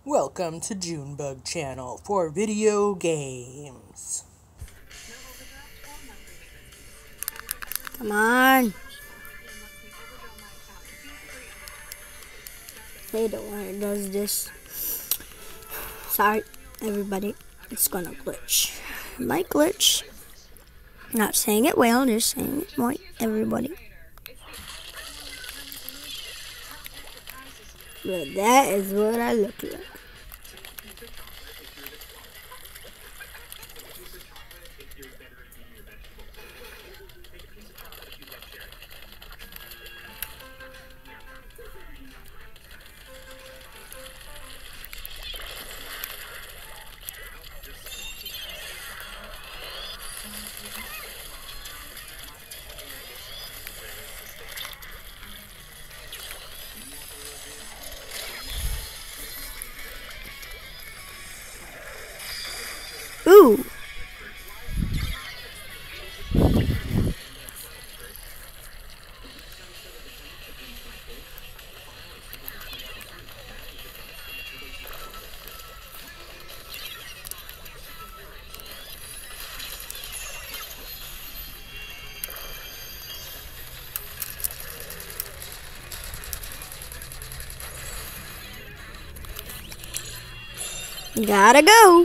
Welcome to Junebug Channel for video games. Come on. They don't want it does this. Sorry, everybody. It's gonna glitch. It might glitch. Not saying it will, just saying it might, everybody. But that is what I look like. Ooh. Gotta go.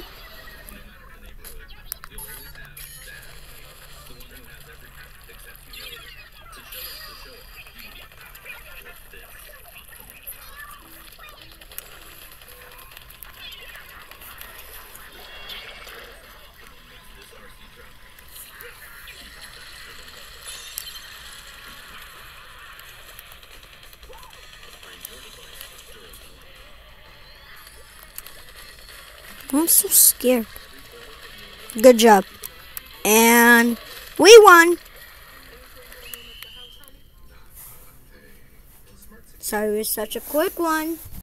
I'm so scared. Good job. And we won. Sorry, it was such a quick one.